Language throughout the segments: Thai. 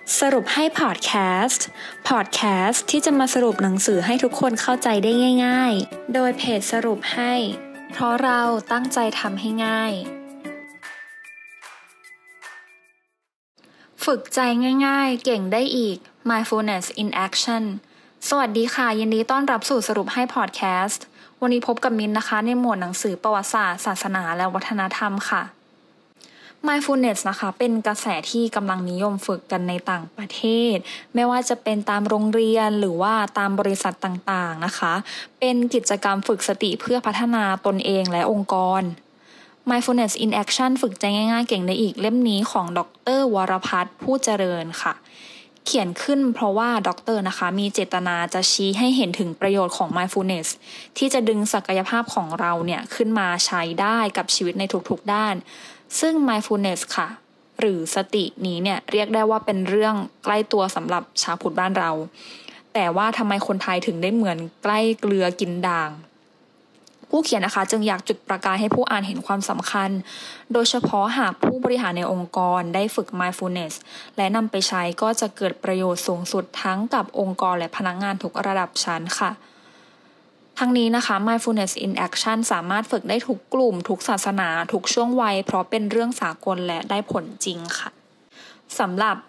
สรุปให้พอดแคสต์ที่จะมาสรุปหนังสือให้ทุกคนเข้าใจได้ง่ายๆโดยเพจสรุปให้เพราะเราตั้งใจทำให้ง่ายฝึกใจง่ายๆเก่งได้อีก Mindfulness in Action สวัสดีค่ะยินดีต้อนรับสู่สรุปให้พอดแคสต์วันนี้พบกับมิ้นนะคะในหมวดหนังสือประวัติศาสตร์ศาสนาและวัฒนธรรมค่ะMindfulness นะคะเป็นกระแสที่กำลังนิยมฝึกกันในต่างประเทศไม่ว่าจะเป็นตามโรงเรียนหรือว่าตามบริษัทต่างๆนะคะเป็นกิจกรรมฝึกสติเพื่อพัฒนาตนเองและองค์กร Mindfulness in Action ฝึกใจง่ายๆเก่งได้อีกเล่มนี้ของดร.วรพัฒน์ผู้เจริญค่ะเขียนขึ้นเพราะว่าดร.นะคะมีเจตนาจะชี้ให้เห็นถึงประโยชน์ของ Mindfulness ที่จะดึงศักยภาพของเราเนี่ยขึ้นมาใช้ได้กับชีวิตในทุกๆด้านซึ่ง mindfulness ค่ะหรือสตินี้เนี่ยเรียกได้ว่าเป็นเรื่องใกล้ตัวสำหรับชาวพุทธบ้านเราแต่ว่าทำไมคนไทยถึงได้เหมือนใกล้เกลือกินด่างผู้เขียนนะคะจึงอยากจุดประกายให้ผู้อ่านเห็นความสำคัญโดยเฉพาะหากผู้บริหารในองค์กรได้ฝึก mindfulness และนำไปใช้ก็จะเกิดประโยชน์สูงสุดทั้งกับองค์กรและพนักงานทุกระดับชั้นค่ะทั้งนี้นะคะ Mindfulness in Action สามารถฝึกได้ทุกกลุ่มทุกศาสนาทุกช่วงวัยเพราะเป็นเรื่องสากลและได้ผลจริงค่ะสำหรับ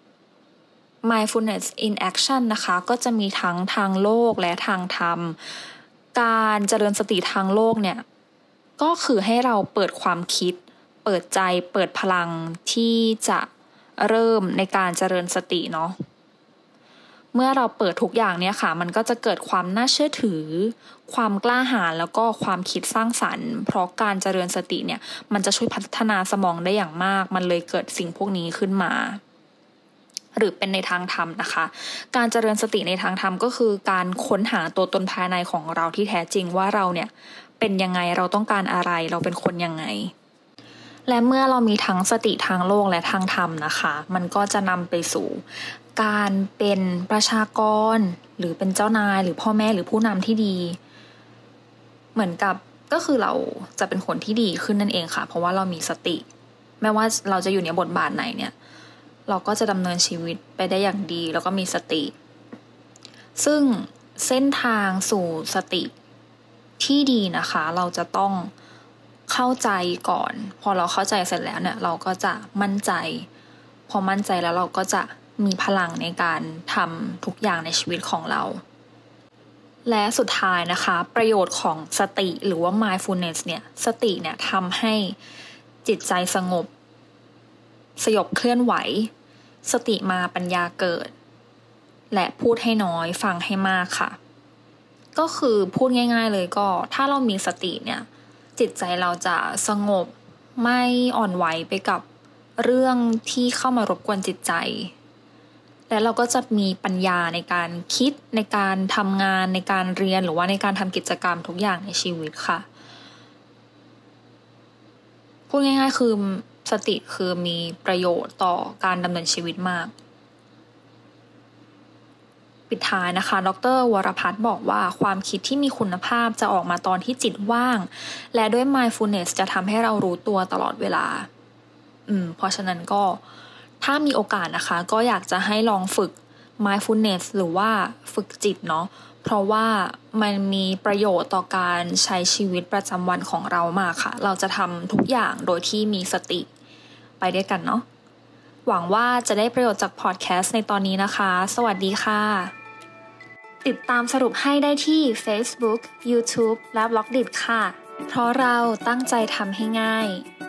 Mindfulness in Action นะคะก็จะมีทั้งทางโลกและทางธรรมการเจริญสติทางโลกเนี่ยก็คือให้เราเปิดความคิดเปิดใจเปิดพลังที่จะเริ่มในการเจริญสติเนาะเมื่อเราเปิดทุกอย่างเนี่ยค่ะมันก็จะเกิดความน่าเชื่อถือความกล้าหาญแล้วก็ความคิดสร้างสรรค์เพราะการเจริญสติเนี่ยมันจะช่วยพัฒนาสมองได้อย่างมากมันเลยเกิดสิ่งพวกนี้ขึ้นมาหรือเป็นในทางธรรมนะคะการเจริญสติในทางธรรมก็คือการค้นหาตัวตนภายในของเราที่แท้จริงว่าเราเนี่ยเป็นยังไงเราต้องการอะไรเราเป็นคนยังไงและเมื่อเรามีทั้งสติทางโลกและทางธรรมนะคะมันก็จะนำไปสู่การเป็นประชากรหรือเป็นเจ้านายหรือพ่อแม่หรือผู้นำที่ดีเหมือนกับก็คือเราจะเป็นคนที่ดีขึ้นนั่นเองค่ะเพราะว่าเรามีสติไม่ว่าเราจะอยู่ในบทบาทไหนเนี่ยเราก็จะดำเนินชีวิตไปได้อย่างดีแล้วก็มีสติซึ่งเส้นทางสู่สติที่ดีนะคะเราจะต้องเข้าใจก่อนพอเราเข้าใจเสร็จแล้วเนี่ยเราก็จะมั่นใจพอมั่นใจแล้วเราก็จะมีพลังในการทำทุกอย่างในชีวิตของเราและสุดท้ายนะคะประโยชน์ของสติหรือว่า mindfulness เนี่ยสติเนี่ยทำให้จิตใจสงบสยบเคลื่อนไหวสติมาปัญญาเกิดและพูดให้น้อยฟังให้มากค่ะก็คือพูดง่ายๆเลยก็ถ้าเรามีสติเนี่ยจิตใจเราจะสงบไม่อ่อนไหวไปกับเรื่องที่เข้ามารบกวนจิตใจและเราก็จะมีปัญญาในการคิดในการทำงานในการเรียนหรือว่าในการทำกิจกรรมทุกอย่างในชีวิตค่ะพูดง่ายๆคือสติคือมีประโยชน์ต่อการดำเนินชีวิตมากปิดท้ายนะคะดร.วรพัฒน์บอกว่าความคิดที่มีคุณภาพจะออกมาตอนที่จิตว่างและด้วย mindfulness จะทำให้เรารู้ตัวตลอดเวลาเพราะฉะนั้นก็ถ้ามีโอกาสนะคะก็อยากจะให้ลองฝึก mindfulness หรือว่าฝึกจิตเนาะเพราะว่ามันมีประโยชน์ต่อการใช้ชีวิตประจำวันของเรามากค่ะเราจะทำทุกอย่างโดยที่มีสติไปด้วยกันเนาะหวังว่าจะได้ประโยชน์จากพอดแคสต์ในตอนนี้นะคะสวัสดีค่ะติดตามสรุปให้ได้ที่ Facebook, YouTube และ Blogdit ค่ะเพราะเราตั้งใจทำให้ง่าย